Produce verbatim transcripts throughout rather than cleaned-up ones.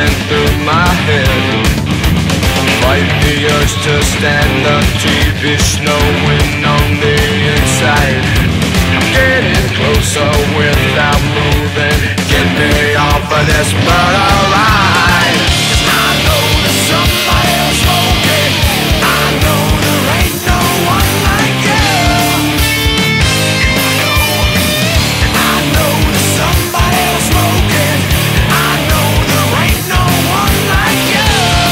went through my head. Fight the urge to stand the T V snowing on the inside. I'm getting closer without moving. Get me off of this murder ride. 'Cause I know there's somebody else smoking. I know there ain't no one like you. You know, I know there's somebody else smoking. I know there ain't no one like you.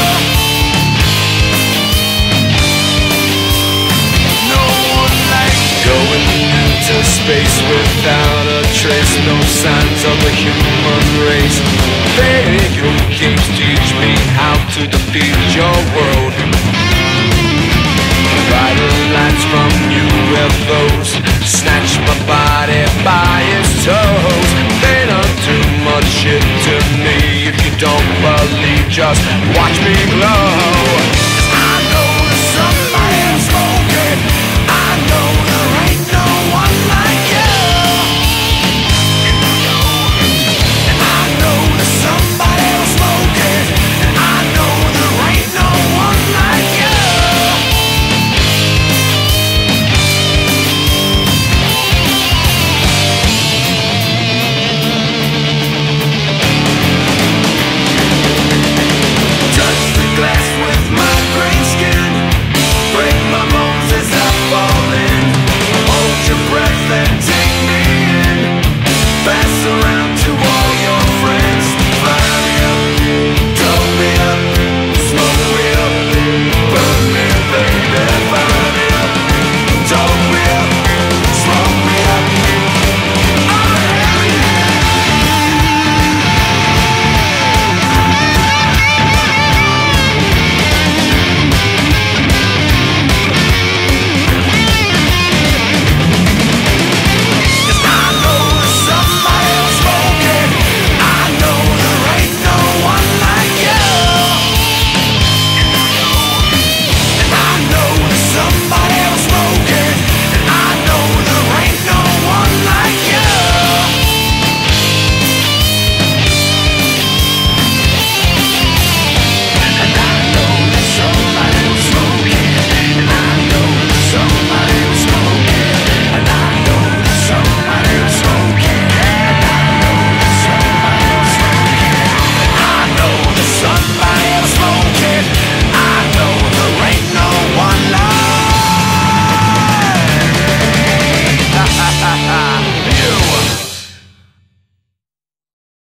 Going into space without a trace, no signs of a human race. Video games teach me how to defeat your world. Vital lines from U F Os